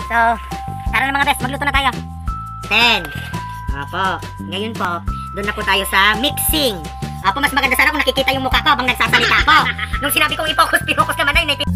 So, tara na mga best, magluto na tayo. 10. Opo, ngayon po, doon na po tayo sa mixing. Opo, mas maganda sana kung nakikita yung mukha ko habang nagsasalita ko. Nung sinabi kong i-focus, pinocus naman na yun.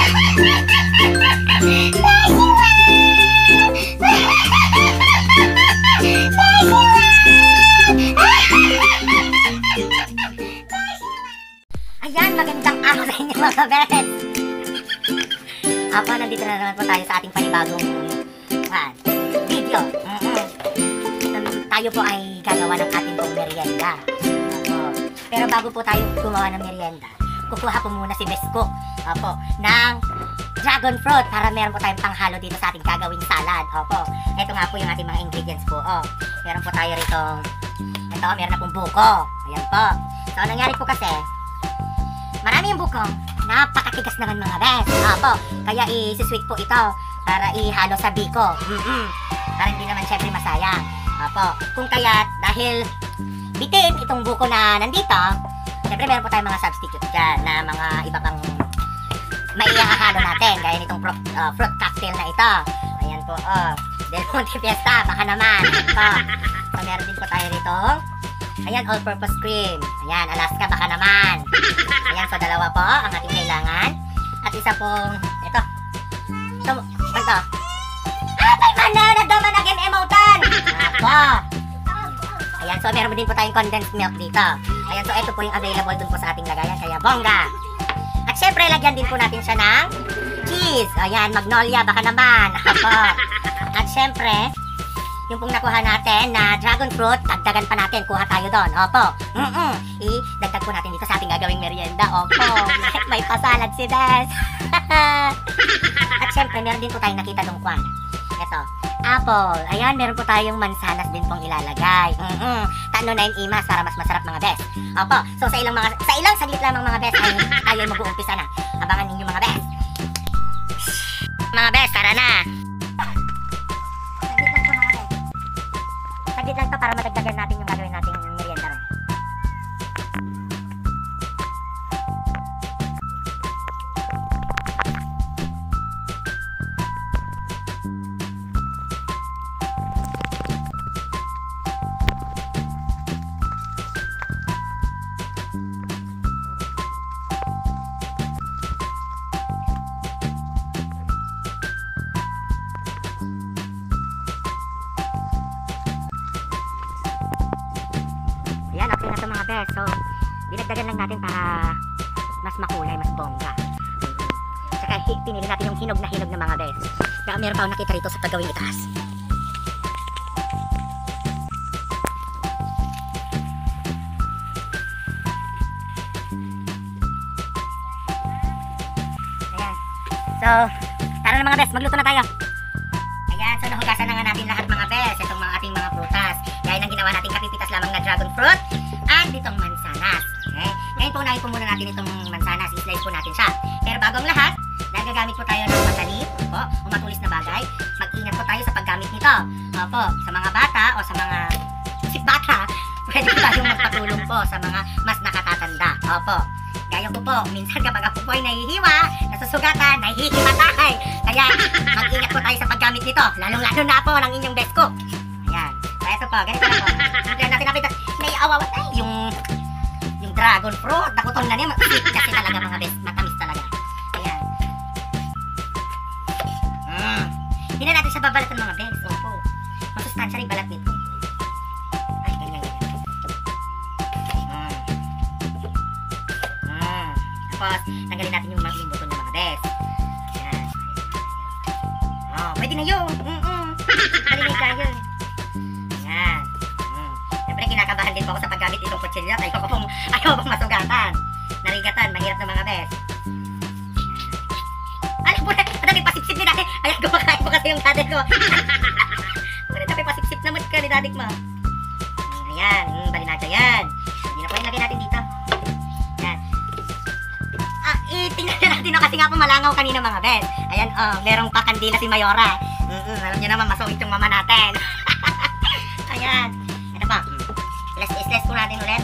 Ayan, magandang araw sa inyo mga best. Opo, nandito na naman po tayo sa ating panibagong video. Tayo po ay gagawa ng ating pong merienda. Opo. Pero bago po tayo gumawa ng merienda, kukuha po muna si Best Cook ng dragon fruit para meron po tayong panghalo dito sa ating gagawing salad. Opo. Ito nga po yung ating mga ingredients po. Meron po tayo rito. Ito, meron na pong buko. Ayan po. So, ang nangyari po kasi, marami yung buko. Napakatigas naman mga best. Opo. Kaya i-sweet po ito para ihalo sa biko. Para hindi naman syempre masayang. Opo. Kung kaya, dahil bitin itong buko na nandito, syempre meron po tayong mga substitute dyan na mga iba pang maihahalo natin. Gaya nitong fruit cocktail na ito. Ayan po. Del Monte Fiesta. Baka naman. Ito. So, meron din po tayo rito. Ayan, all-purpose cream. Ayan, Alaska. Baka naman. Ayan, so dalawa po ang ating kailangan. At isa pong, ito. Ito, ito. May manana naman again emotan. Apo. Ayan, so meron din po tayong condensed milk dito. Ayan, so ito po yung available dun po sa ating lagayan. Kaya bongga. At syempre, lagyan din po natin siya ng cheese. Ayan, magnolia. Baka naman. Apo. At syempre, yung pong nakuha natin na dragon fruit, dagdagan pa natin. Kuha tayo doon. Opo. I-dagdag po natin dito sa ating gagawing merienda. Opo. May pasalad si Des. At syempre, meron din po tayong nakita dong kwan. Ito. Apple. Ayan, meron po tayong mansanas din pong ilalagay. Tano na yung imas para mas masarap mga best. Opo. So, sa ilang saglit lamang mga best, ay tayo mag-uumpisa na. Abangan ninyo mga best. Mga best, tara na. Saglit lang to para matagdagan natin yung gagawin nating merienda rin. Ayan, okay na ito mga best. So, dinagdagan lang natin para mas makulay, mas bongga. Saka pinili natin yung hinog na mga best. Kaya meron pa akong nakita rito sa paggawing itaas. Ayan. So, tara na mga best, magluto na tayo. Ayan, so nahugasan na nga natin lahat mga best. Itong mga ating mga prutas. Gaya ng ginawa natin kapipitas lamang na dragon fruit at itong mansanas. Okay? Ngayon po unahin po muna natin itong mansanas. I-slice po natin siya. Pero bago ang lahat, nagagamit po tayo ng matalim o matulis na bagay. Mag-ingat po tayo sa paggamit nito. Opo, sa mga bata o sa mga bata, pwede po tayong magpatulong po sa mga mas nakatatanda. Opo. Gaya ko po, minsan kapag ako po ay nahihiwa, nasusugatan, nahihimatay. Kaya mag-ingat po tayo sa paggamit nito. Lalong-lalo na po ng inyong best cook. Ayan. So ito po, ganito na po. Diyan natin napitas. Naiawawat ay yung dragon fruit. Nakutong na niya. Kasi talaga mga best. Matamis talaga. Ayan. Hindi na natin siya babalatan mga best. Opo. Masustansya rin balat nito. Ay, ganyan. Tapos, tanggalin natin yung buto ng mga best. Ayan. Pwede na yun. Malimig tayo. Ayan. Siyempre, kinakabahan din po ako sa paggamit itong kutsilyo. Ayaw pong masugatan. Narigatan, mahirap na mga best. Alam po na, madami pasipsip ni dati. Ayan, kumakain po kasi yung daddy ko. Madami pasipsip naman ka ni daddy mo. Ayan, bali natin yan. Hindi na po yung lagay natin dito. Ayan. Itingnan na natin kasi nga po malangaw kanina mga best. Ayan, merong pakandila si Mayora. Alam niyo naman, masungit yung mama natin. Ayan. Ito pa. Slice po natin ulit.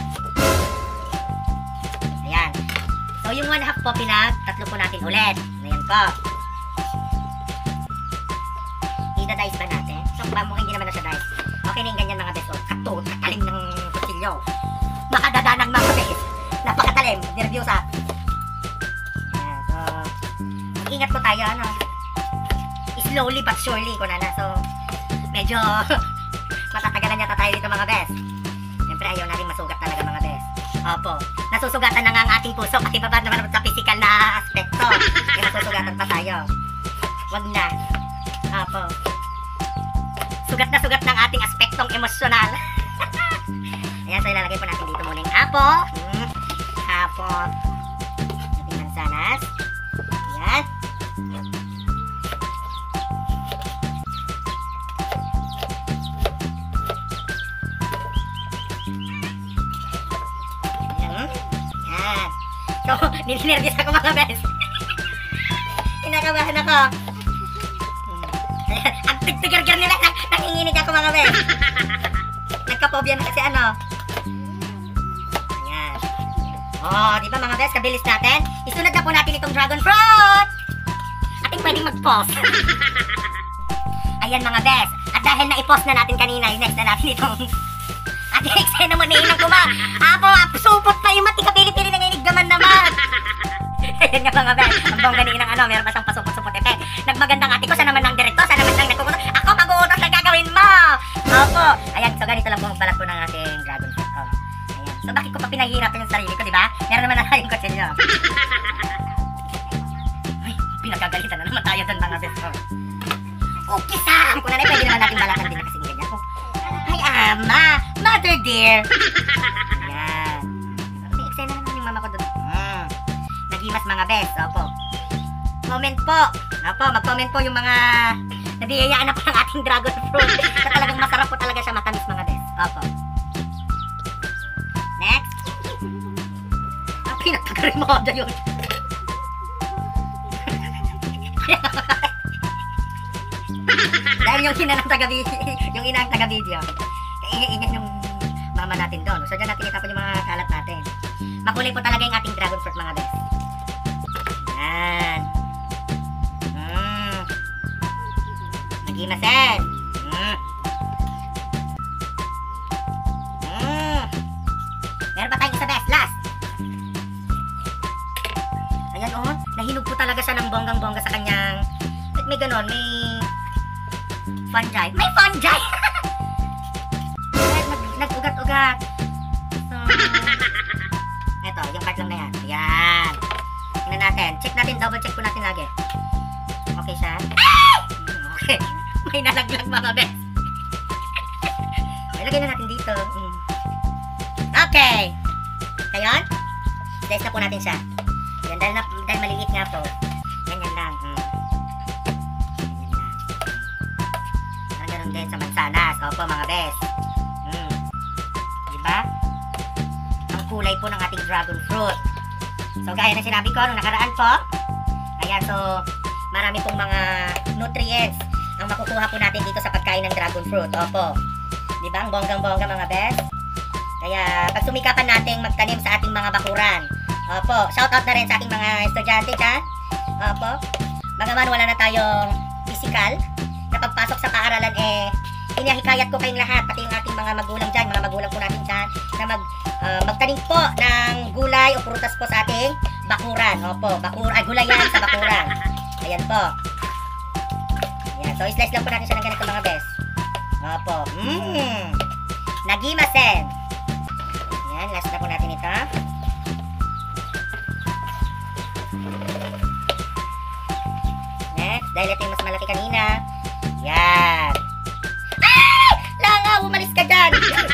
Ayan. So, yung 1/2 po, tatlo po natin ulit. Ayan po. Ida-dice ba natin? So, mukhang hindi naman na siya dice. Okay na yung ganyan mga bes. Oh, katalim ng kutsilyo. Makadadanag mga bes. Napakatalim. Nervyosa. Ayan, so, mag-ingat po tayo, ano. Slowly but surely ko na. So, medyo matatagalan yata tayo dito mga bes. Siyempre, ayaw natin masugat talaga mga bes. Opo. Nasusugatan na nga ang ating puso. Pati ba naman sa physical na aspekto. Kaya nasusugatan pa tayo. Wag na. Opo. Sugat na sugat ng ating aspektong emosyonal. Ayan, so ilalagay po natin dito muna yung apo. Apo. Ating mansanas. Ayan. Ayan. So, nininervous ako mga bes. Kinakabahan ako. Ang tig-tigar-gar nila, nanginginig ako mga bes. Nagka-phobia na kasi ano. Ayan. Oh, di ba mga bes, kabilis natin. Isunod na po natin itong dragon fruit. Ating pwedeng mag-pause. Ayan mga bes. At dahil na-i-pause na natin kanina, next na natin itong ating eksena mo na kuma. Apo, supot pa yung mati kapili-pili nanginig naman. Ayan nga mga bes. Ang bongga ng ano, meron pa siyang pasupot-supot effect. Nagmagandang ate ko, sa naman ng direkto, sa naman ng nagkukulo. Ako, mag-uutos na gagawin mo! Opo. Ayan, so ganito lang po magbalat po ng ating dragon fruit. Oh. Ayan. So bakit ko pa pinahihirapan yung sarili ko, di ba? Meron naman na tayong kutsilyo. Ay, pinagkagalitan na naman tayo doon mga bes. Oh. Okay, Sam! Kung nanay, pwede naman natin balatan din na kasing ganyan. Oh. Ay, ama! Mother dear! Ayan. May eksena naman yung mama ko doon. Nagimas mga bes. Opo. Comment po. Opo, mag-comment po yung mga nabiyayaan na po ng ating dragon fruit. Na talagang masarap po talaga siya, matamis mga bes. Opo. Next. Ah, pinagtagarin mo ako yun. Dahil yung ina ng taga-video, kaingay-ingay ng mama natin doon. So, dyan natin itapon yung mga kalat natin. Makulay po talaga yung ating dragon fruit mga bes. Ayan. Nagimasen. Meron pa tayong isa bes. Last. Ayan oh. Nahinog po talaga siya ng bonggang-bongga sa kanyang... May ganon. May... fungi. May fungi! Nag-ugat-ugat. So... Eto, yung part lang na yan. Ayan. Tingnan natin. Check natin. Double check po natin lagi. Okay siya. Okay. May nalaglag mga bes. Ilagay na natin dito. Okay. Ngayon, dice na po natin siya. Yan, dahil maliliit nga po. Ganyan lang. Ganyan lang. Ganun din sa mansanas. Opo mga bes. Diba? Ang kulay po ng ating dragon fruit. So, gaya na sinabi ko nung nakaraan po. Ayan, so, marami pong mga nutrients ang makukuha po natin dito sa pagkain ng dragon fruit. Opo. Diba? Ang bonggang-bongga mga bes. Kaya, pag sumikapan natin magtanim sa ating mga bakuran. Opo. Shoutout na rin sa ating mga estudyante dyan. Opo. Bagaman wala na tayong physical na pagpasok sa paaralan, inihikayat ko kayong lahat, pati yung ating mga magulang dyan, mga magulang po natin dyan, na magtanim po ng gulay o prutas po sa ating bakuran. Opo. Gulayan sa bakuran. Ayan po. Ayan. So, slice lang po natin siya ng ganito mga bes. Opo. Nagimasen. Ayan. Last na po natin ito. Next. Dahil ito yung mas malaki kanina. Ayan. Ah! Langaw! Umalis ka dyan!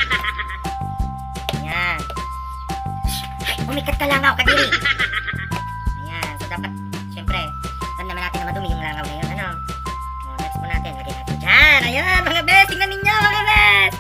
Ayan. Umikat ka langaw, kadiri. Ayan. So, dapat, syempre, saan naman natin na madumi yung langaw na yun. Ano? O, next po natin. Lagay natin dyan. Ayan, mga bes. Tingnan ninyo, mga bes.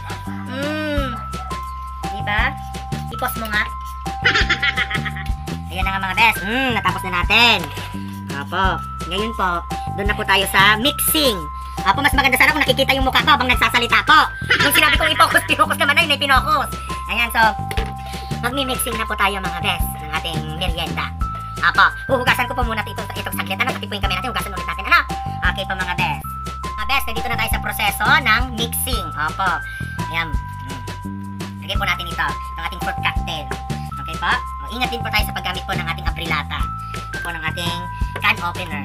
Diba? I-pause mo nga. Ayan na nga mga bes. Natapos na natin. Apo. Ngayon po, doon na po tayo sa mixing. Apo, mas maganda sana kung nakikita yung mukha ko habang nagsasalita po. Kung sinabi kong i-focus, pinocus naman na yun, ay pinocus. Ayan, so, magmi-mixing na po tayo mga bes ng ating merienda. Apo, huhugasan ko po muna itong saglit. Ano, patipuin kami natin, hugasan ulit natin. Ano? Okay po mga bes. Mga bes, dito na tayo proseso ng mixing. Opo. Ayan. Lagay po natin ito. Ang ating fruit cocktail. Okay po? Ingat din po tayo sa paggamit po ng ating abrilata. Ito po ng ating can opener.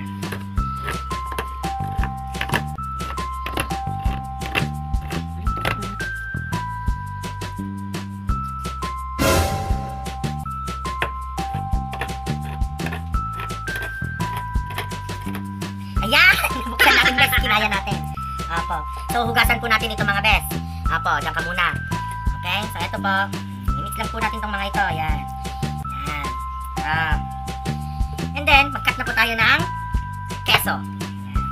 Ayan! Buksan natin, bes. Kinaya natin. Opo. So, hugasan po natin ito, mga bes. Opo, dyan ka muna. Okay? So, ito po. I-mix lang po natin itong mga ito. Ayan. Ayan. And then, mag-cut na po tayo ng keso. Ayan.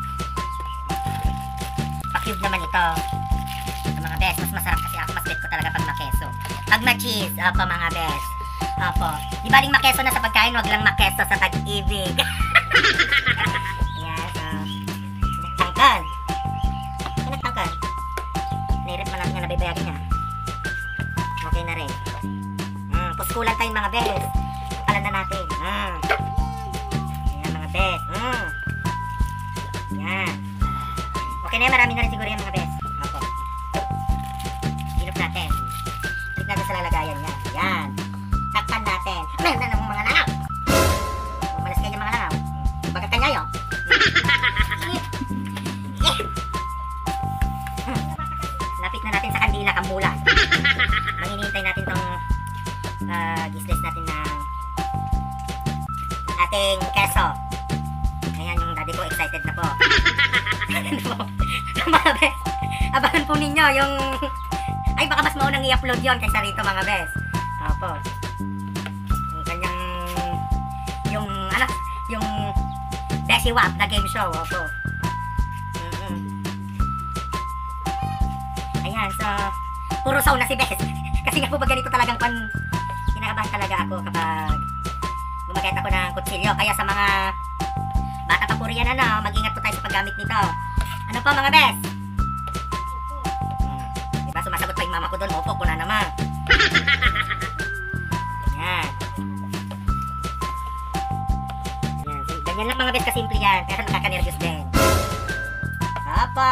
Pa-cube naman ito. Ito, mga bes. Mas masarap kasi ako. Mas bet ko talaga pag ma-keso. Pag ma-cheese. Opo, mga bes. Opo. Di baling ma-keso na sa pagkain, wag lang ma-keso sa tag-ibig. Pinagtangkad. Nairit mo natin nga nabibayagin niya. Okay na rin. Puskulan tayo mga bes. Palan na natin. Ayan mga bes. Ayan. Okay na yan. Marami na rin siguro yan mga bes. Opo. Hilop natin. Hilop natin sa lalagayan niya. Ayan. Takpan natin. Meron na ng mga langaw. Umalas kayo ng mga langaw. Bagat kanyayo. Lapit na natin sa kandila, kambulan. Manginintay natin tong gisles natin ng ating keso. Ayan yung daddy ko, excited na po. Mga bes, abangan po ninyo yung ay baka mas maunang i-upload yun kaysa rito mga bes. Opo. Yung kanyang yung Beshi Wap na game show. Opo. Ayan, so puro saw na si Bes. Kasi nga po pag ganito talagang kinakabahan talaga ako kapag gumagamit ako ng kutsilyo. Kaya sa mga bata pa po riyan, mag-ingat po tayo sa paggamit nito. Ano po mga Bes? Diba sumasagot pa yung mama ko doon? Opo, kuna naman. Ayan. Ayan. So, ganyan lang mga Bes, kasimple yan. Pero nakaka-nervous din. Apa?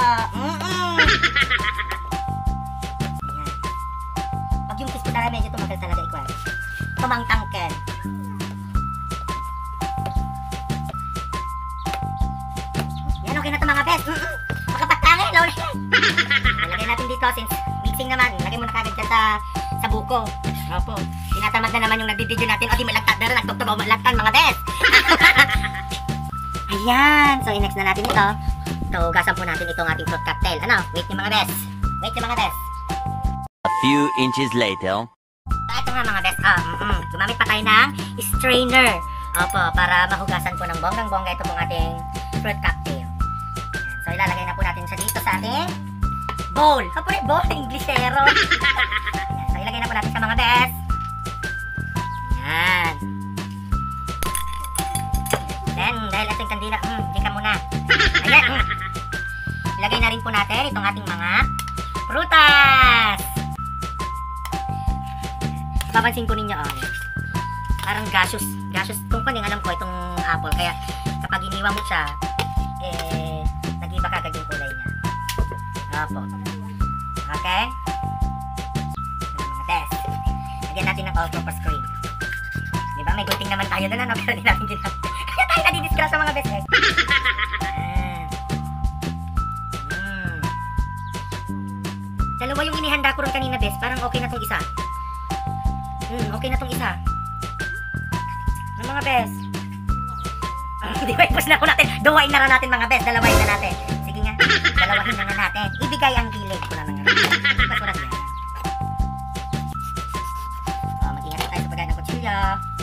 Yung kiss ko talaga medyo tumagal talaga ikaw. Tumangtangken. Yan, okay na ito mga bes. Makapagtangin, lawla yan. Lagay natin dito since mixing naman. Lagay mo na kagad dyan sa buko. Opo. Tinatamad na naman yung nagbibideo natin. O di malagtad na rin. Nagtugtubaw malagtad mga bes. Ayan. So, i-next na natin ito. So, hugasan po natin itong ating fruit cocktail. Ano? Wait nyo mga bes. Wait nyo mga bes. A few inches later. Ito nga mga best, gumamit pa tayo ng strainer. Opo, para mahugasan po ng bonggang-bongga ito pong ating fruit cocktail. Ayan. So, ilalagay na po natin siya dito sa ating bowl. Kapuri, bowl, Englishero. Ayan. So, ilagay na po natin sa mga best. Ayan. Then, dahil ito yung kandila, di ka muna. Ayan. Ilagay na rin po natin itong ating mga prutas. Papansin ko ninyo, parang gaseous itong kuning alam ko itong apple, kaya kapag iniwan mo siya, nag-iba kagad yung kulay niya. Opo. Okay? Mga test. Lagyan natin ng all-purpose cream. Diba? May gunting naman tayo doon, pero hindi natin ginagawa. Kaya tayo nadidiscuss sa mga best eh. Dalawa yung inihanda ko rin kanina, best. Parang okay na tong isa. Okay na tong isa. Ano mga bes? Di ba ipos na ako natin? Duwain na natin mga bes. Dalawain na natin. Sige nga. Dalawahin na natin. Ibigay ang gilid. Wala na nga. Pasurat yan. Mag-ingat tayo sa pagkain ng kutsilyo.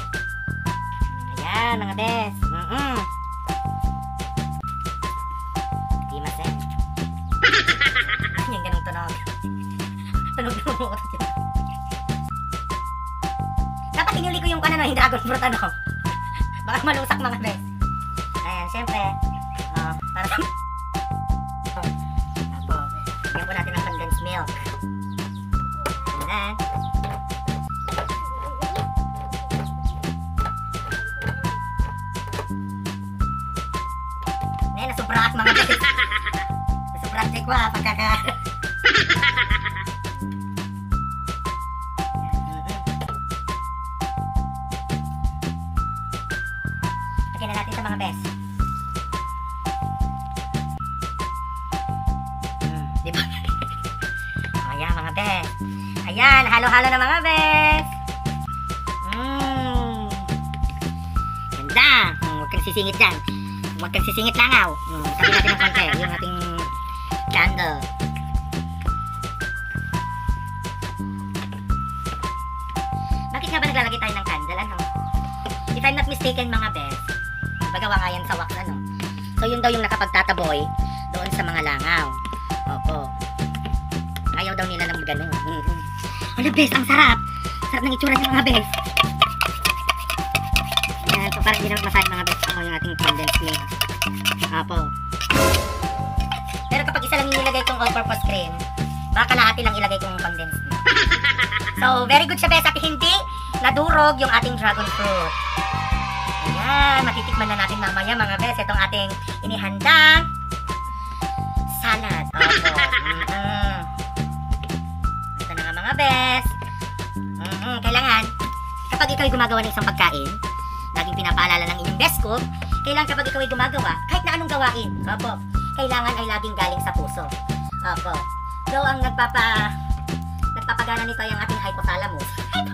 Ayan mga bes. Di masen. Yung ganong tunog. Tunog na mo. Dapat inuli ko yung yung dragon fruit baka malusak mga bes. Ayan, syempre para sa bigyan po natin ng condensed milk. Ayan, nasubraak mga bes. Nasubraak ko ha, pagkaka... Lagyan na natin sa mga bes. Diba? Ayan mga bes. Ayan, halo-halo na mga bes. Ganda. Huwag kang sisingit dyan. Huwag kang sisingit langaw. Sabi natin ng konti, yung ating candle. Bakit nga ba naglalagay tayo ng candle? Ano? If I'm not mistaken mga bes, magawa nga yan sa wax ano. So yun daw yung nakapagtataboy doon sa mga langaw. Opo. Ayaw daw nila ng ganun. Wala bes, ang sarap. Sarap ng itsura ng mga bes. Yan, so parang hindi naman masayang mga bes. Ako yung ating condensed milk. Opo. Pero kapag isa lang nilagay kong all-purpose cream, baka kalahati lang ilagay kong condensed milk. So, very good siya bes at hindi nadurog yung ating dragon fruit. Ayan, matitikman na natin mamaya mga bes. Itong ating inihandang salad. Opo. Ito na nga mga bes. Kailangan, kapag ikaw ay gumagawa ng isang pagkain, laging pinapaalala ng inyong best cook, kailangan kapag ikaw ay gumagawa, kahit na anong gawain, opo, kailangan ay laging galing sa puso. Opo. Though ang nagpapagana nito ay ang ating hypothalamus.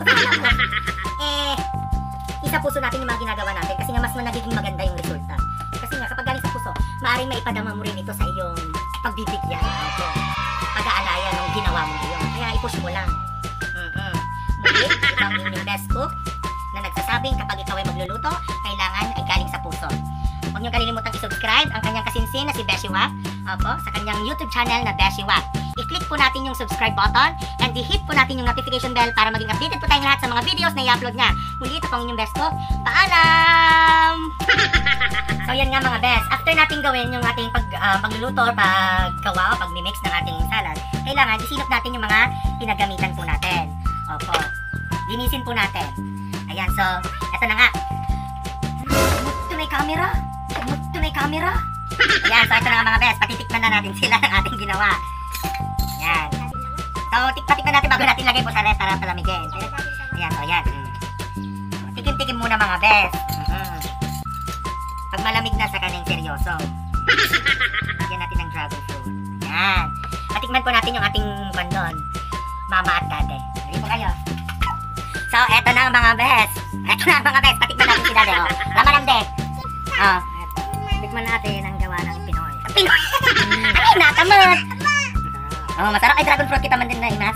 Isa puso natin yung mga ginagawa natin kasi nga mas nagiging maganda yung resulta. Kasi nga kapag galing sa puso, maaaring maipadama mo rin ito sa iyong pagbibigyan. Opo. Pag-aalaya ng ginawa mo ngayon. Kaya i-push mo lang. Muli, ito ang inyong best cook na nagsasabing kapag ikaw ay magluluto, kailangan ay galing sa puso. Huwag niyo kalilimutang i-subscribe ang kanyang kasinsin na si Beshi Watt. Opo, sa kanyang YouTube channel na Beshi Watt. I-click po natin yung subscribe button and i-hit po natin yung notification bell para maging updated po tayong lahat sa mga videos na i-upload niya. Muli, ito pong inyong best cook. Paalam! So yan nga mga best, after natin gawin yung ating pagluluto or paggawa o pag-mix ng ating salad, kailangan isilop natin yung mga pinagamitan po natin. Opo, linisin po natin. Ayan, so, eto na nga. Ito may camera. Ito may camera. Ayan, so ito na nga mga best, patitikman na natin sila ng ating ginawa. Ayan. So, patikman natin bago natin lagay po sa ref para palamigin. Ayan, so ayan. Tikim-tikim muna mga best. Pag malamig na sa kanin seryoso. Lagyan natin ng dragon fruit. Ayan. Patikman po natin yung ating bandon. Mama at dade. Hindi po kayo. So, eto na ang mga best. Eto na ang mga best. Patikman natin si dade. Lamanamde. Tikman natin ang gawa ng Pinoy. Pinoy! Ay, natamot! Masarap ay dragon fruit kita man din na imas.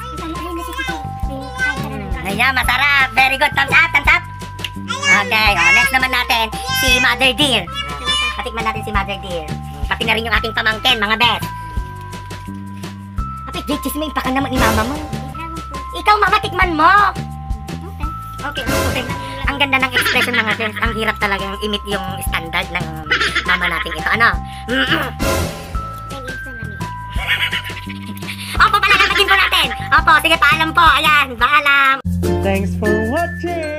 Ayan, masarap. Very good. Thumbs up, thumbs up. Okay, next naman natin si Mother Dear. Patikman natin si Mother Dear. Pati na rin yung ating pamangkin, mga best. Apit, Jitchis, may impakan naman ni mama mo. Ikaw, mama, tikman mo. Okay. Ang ganda ng expression mga best. Ang hirap talagang imit yung standard ng mama natin ito. Ano? Opo, pala, nabagin po natin. Opo, sige, paalam po. Ayan, paalam. Thanks for watching.